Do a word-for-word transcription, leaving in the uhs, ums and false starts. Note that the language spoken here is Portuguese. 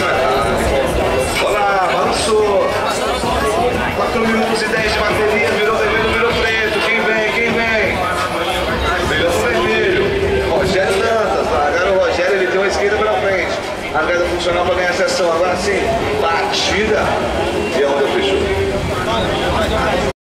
Olá, avançou. quatro minutos e dez de bateria, virou vermelho, virou preto. Quem vem? Quem vem? Virou vermelho. Rogério Dantas, largaram o Rogério, ele tem uma esquerda pela frente. A largada funcional para ganhar a sessão. Agora sim, batida. E aonde eu fechou?